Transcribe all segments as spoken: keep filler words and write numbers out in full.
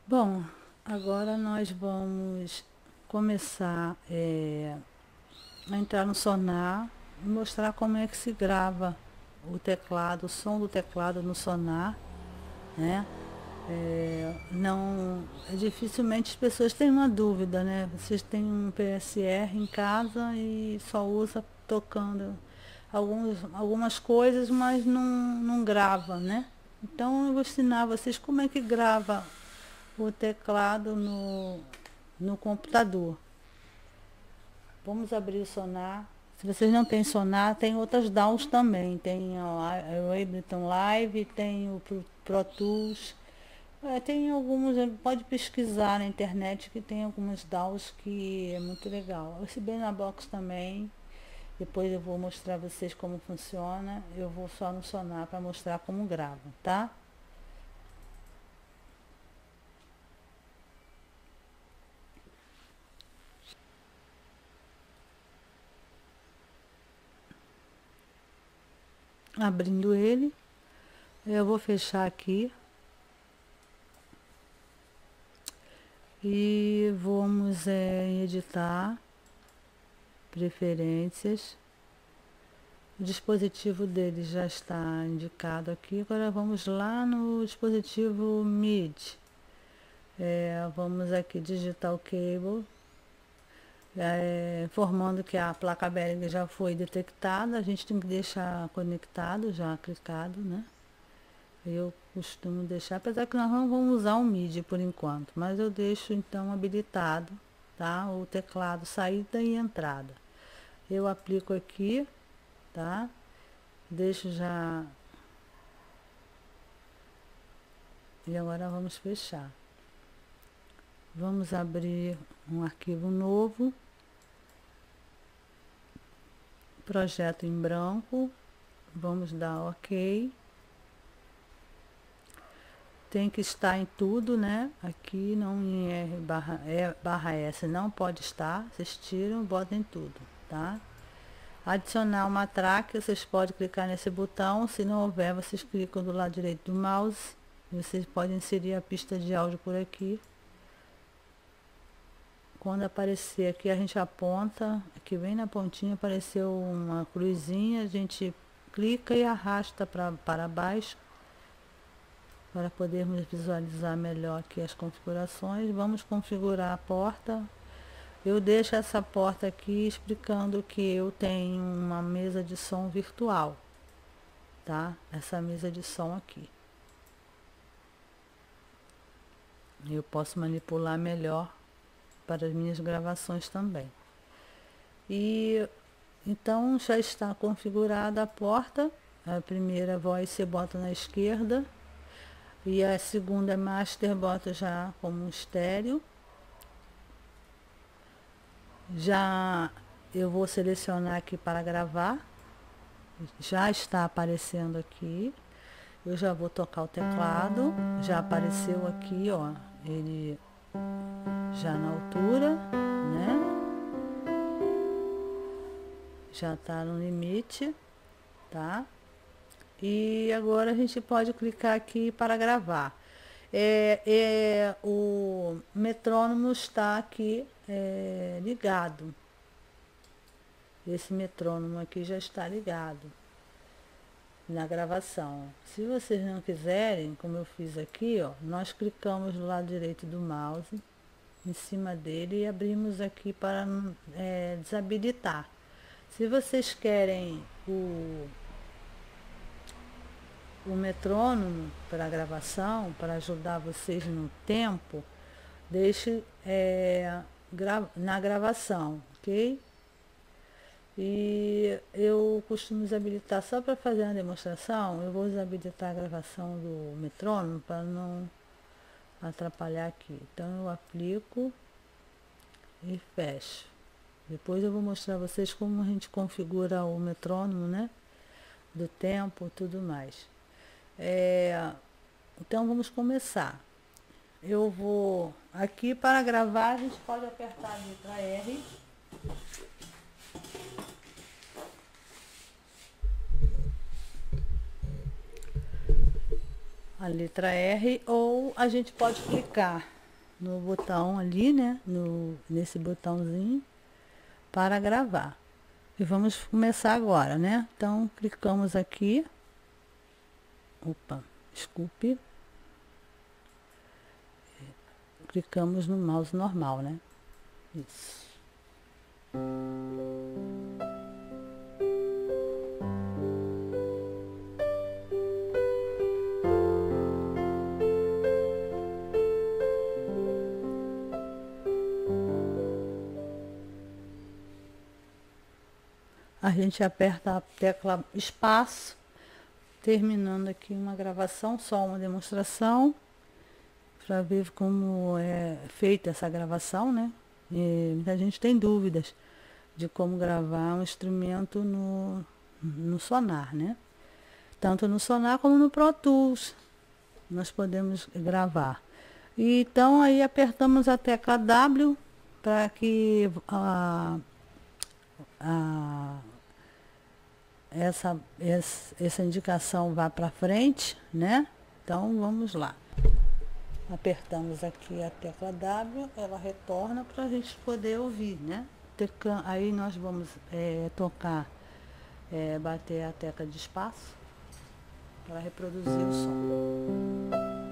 Bom, agora nós vamos começar é, a entrar no Sonar e mostrar como é que se grava o teclado, o som do teclado no Sonar, né? É, não, é, dificilmente as pessoas têm uma dúvida, né? Vocês têm um P S R em casa e só usa tocando alguns, algumas coisas, mas não, não grava, né? Então eu vou ensinar vocês como é que grava o teclado no, no computador. Vamos abrir o Sonar. Se vocês não têm Sonar, tem outras D A Ws também. Tem ó, a Ableton Live, tem o Pro, Pro Tools. É, tem alguns, pode pesquisar na internet que tem algumas D A Ws que é muito legal. Esse Benabox também. Depois eu vou mostrar a vocês como funciona. Eu vou só no Sonar para mostrar como grava, tá? Abrindo ele, eu vou fechar aqui. E vamos é, editar, preferências. O dispositivo dele já está indicado aqui. Agora vamos lá no dispositivo M I D I. É, vamos aqui digitar o cable, é, informando que a placa Behringer já foi detectada. A gente tem que deixar conectado, já clicado, né? Eu costumo deixar, apesar que nós não vamos usar o M I D I por enquanto, mas eu deixo então habilitado, tá? O teclado saída e entrada. Eu aplico aqui, tá? Deixo já. E agora vamos fechar. Vamos abrir um arquivo novo. Projeto em branco. Vamos dar OK. Tem que estar em tudo, né? Aqui não em R barra, E barra S não pode estar. Vocês tiram, botem tudo, tá? Adicionar uma track, vocês podem clicar nesse botão. Se não houver, vocês clicam do lado direito do mouse. Vocês podem inserir a pista de áudio por aqui. Quando aparecer aqui, a gente aponta. Aqui bem na pontinha apareceu uma cruzinha. A gente clica e arrasta pra, para baixo, para podermos visualizar melhor aqui as configurações. Vamos configurar a porta. Eu deixo essa porta aqui explicando que eu tenho uma mesa de som virtual, tá? Essa mesa de som aqui. Eu posso manipular melhor para as minhas gravações também. E então já está configurada a porta. A primeira voz você bota na esquerda. E a segunda master bota já como estéreo. Já eu vou selecionar aqui para gravar. Já está aparecendo aqui. Eu já vou tocar o teclado. Já apareceu aqui, ó. Ele já na altura, né? Já está no limite, tá? E agora a gente pode clicar aqui para gravar. É, é, o metrônomo está aqui é, ligado. Esse metrônomo aqui já está ligado na gravação. Se vocês não quiserem, como eu fiz aqui, ó, nós clicamos do lado direito do mouse, em cima dele, e abrimos aqui para é, desabilitar. Se vocês querem o o metrônomo para gravação, para ajudar vocês no tempo, deixe é, gra na gravação, ok? E eu costumo desabilitar só para fazer uma demonstração. Eu vou desabilitar a gravação do metrônomo para não atrapalhar aqui. Então eu aplico e fecho. Depois eu vou mostrar a vocês como a gente configura o metrônomo, né? Do tempo e tudo mais. É, então vamos começar. Eu vou aqui para gravar, a gente pode apertar a letra R. A letra R, ou a gente pode clicar no botão ali, né? No, nesse botãozinho para gravar. E vamos começar agora, né? Então, clicamos aqui. Opa, desculpe. Clicamos no mouse normal, né? Isso. A gente aperta a tecla espaço, terminando aqui uma gravação, só uma demonstração, para ver como é feita essa gravação, né? E muita gente tem dúvidas de como gravar um instrumento no, no Sonar, né? Tanto no Sonar como no Pro Tools, nós podemos gravar. E, então, aí apertamos a tecla W para que a, a Essa, essa, essa indicação vá para frente, né? Então, vamos lá. Apertamos aqui a tecla W, ela retorna para a gente poder ouvir, né? Teca, aí nós vamos é, tocar, é, bater a tecla de espaço para reproduzir o som.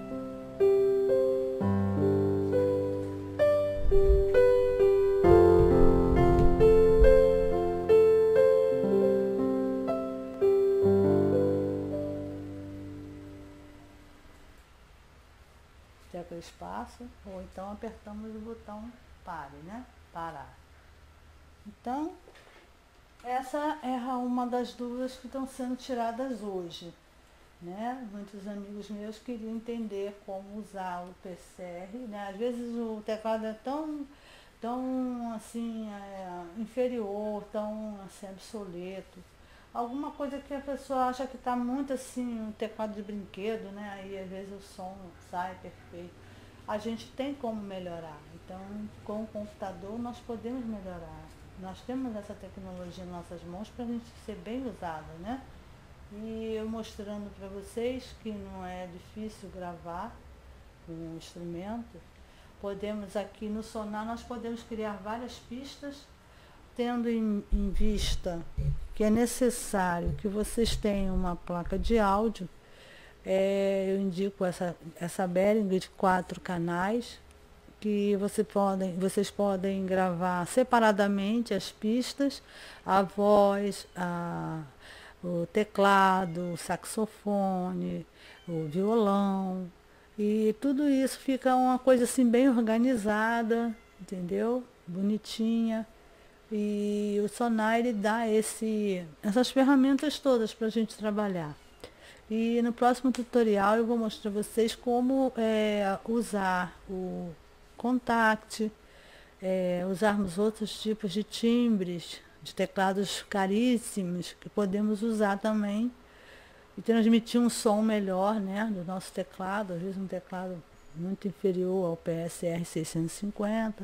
Tecla espaço, ou então apertamos o botão pare, né? Parar. Então, essa é uma das dúvidas que estão sendo tiradas hoje, né? Muitos amigos meus queriam entender como usar o P C R, né? Às vezes o teclado é tão, tão assim, é, inferior, tão assim, obsoleto. Alguma coisa que a pessoa acha que está muito assim, um teclado de brinquedo, né? Aí às vezes o som sai perfeito. A gente tem como melhorar. Então, com o computador nós podemos melhorar. Nós temos essa tecnologia em nossas mãos para a gente ser bem usada, né? E eu mostrando para vocês que não é difícil gravar um instrumento. Podemos aqui no Sonar, nós podemos criar várias pistas, tendo em, em vista que é necessário que vocês tenham uma placa de áudio. É, eu indico essa, essa Behringer de quatro canais, que você podem, vocês podem gravar separadamente as pistas, a voz, a, o teclado, o saxofone, o violão, e tudo isso fica uma coisa assim bem organizada, entendeu? Bonitinha. E o Sonar, ele dá esse, essas ferramentas todas para a gente trabalhar. E no próximo tutorial eu vou mostrar a vocês como é, usar o Contact, é, usarmos outros tipos de timbres, de teclados caríssimos, que podemos usar também e transmitir um som melhor, né, do nosso teclado, às vezes um teclado muito inferior ao P S R seiscentos e cinquenta.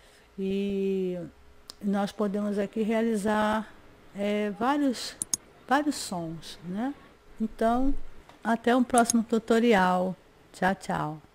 E nós podemos aqui realizar é, vários, vários sons, né? Então, até o próximo tutorial. Tchau, tchau.